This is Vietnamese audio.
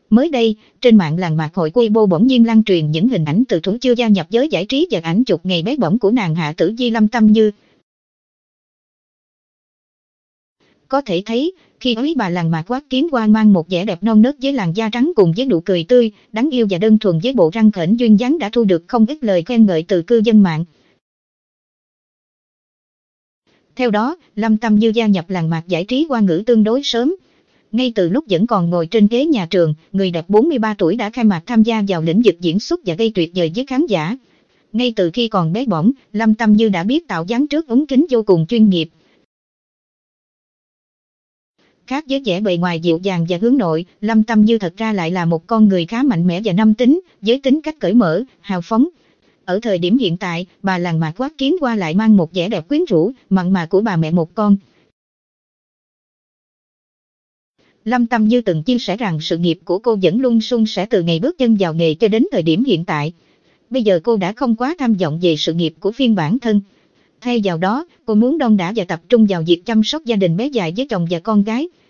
Mới đây, trên mạng làng mạc hội Weibo bỗng nhiên lan truyền những hình ảnh từ thủ chưa gia nhập giới giải trí và ảnh chụp ngày bé bỏng của nàng Hạ Tử Di Lâm Tâm Như. Có thể thấy, khi ấy bà làng mạc Quát Kiến Quang mang một vẻ đẹp non nớt với làn da trắng cùng với nụ cười tươi, đáng yêu và đơn thuần với bộ răng khểnh duyên dáng đã thu được không ít lời khen ngợi từ cư dân mạng. Theo đó, Lâm Tâm Như gia nhập làng mạc giải trí Hoa ngữ tương đối sớm. Ngay từ lúc vẫn còn ngồi trên ghế nhà trường, người đẹp 43 tuổi đã khai mạc tham gia vào lĩnh vực diễn xuất và gây tuyệt vời với khán giả. Ngay từ khi còn bé bỏng, Lâm Tâm Như đã biết tạo dáng trước ống kính vô cùng chuyên nghiệp. Khác với vẻ bề ngoài dịu dàng và hướng nội, Lâm Tâm Như thật ra lại là một con người khá mạnh mẽ và nam tính, với tính cách cởi mở, hào phóng. Ở thời điểm hiện tại, bà làng mạc Quát Kiến Hoa lại mang một vẻ đẹp quyến rũ, mặn mà của bà mẹ một con. Lâm Tâm Như từng chia sẻ rằng sự nghiệp của cô vẫn luôn suôn sẻ từ ngày bước chân vào nghề cho đến thời điểm hiện tại. Bây giờ cô đã không quá tham vọng về sự nghiệp của riêng bản thân. Thay vào đó, cô muốn đon đả và tập trung vào việc chăm sóc gia đình bé dài với chồng và con gái.